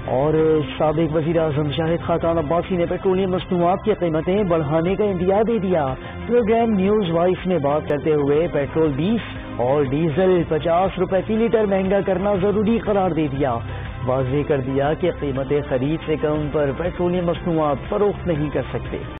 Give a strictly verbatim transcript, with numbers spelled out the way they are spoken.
और साबिक वज़ीर आज़म शाहिद खाकान अब्बासी ने पेट्रोलियम मसनूआत की कीमतें बढ़ाने का इंदिया दे दिया। प्रोग्राम न्यूज वॉइस में बात करते हुए पेट्रोल बीस और डीजल पचास रुपए फी लीटर महंगा करना जरूरी करार दे दिया। वाज़ेह कर दिया कि कीमतें खरीद से कम पर पेट्रोलियम मसनूआत फरोख्त नहीं कर सकते।